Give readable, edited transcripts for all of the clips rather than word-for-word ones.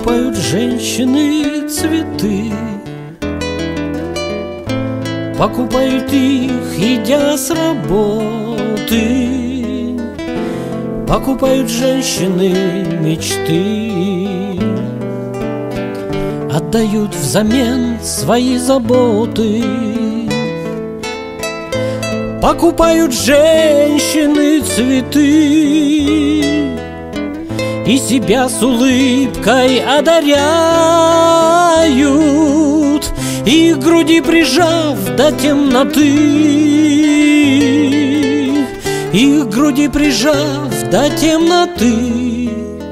Покупают женщины цветы, покупают их, идя с работы. Покупают женщины мечты, отдают взамен свои заботы. Покупают женщины цветы и себя с улыбкой одаряют, их груди прижав до темноты, их груди прижав до темноты.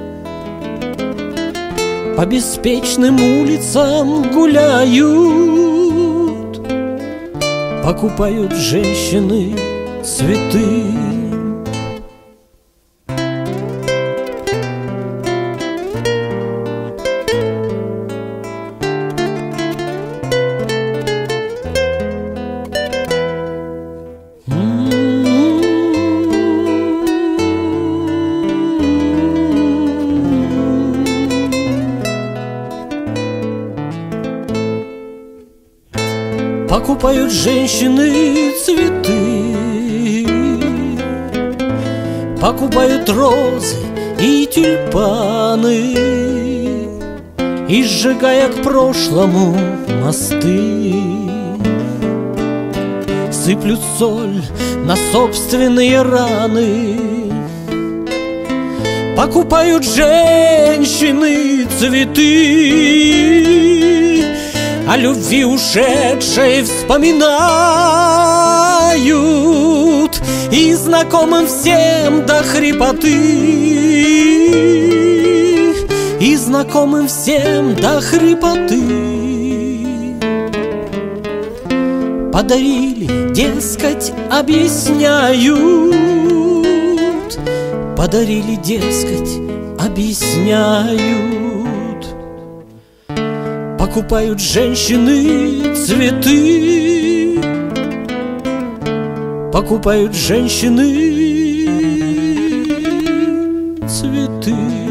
По беспечным улицам гуляют, покупают женщины цветы. Покупают женщины цветы, покупают розы и тюльпаны, и сжигая к прошлому мосты, сыплют соль на собственные раны. Покупают женщины цветы, о любви ушедшей вспоминают, и знакомым всем до хрипоты, и знакомым всем до хрипоты. Подарили, дескать, объясняют, подарили, дескать, объясняют. Покупают женщины цветы, покупают женщины цветы.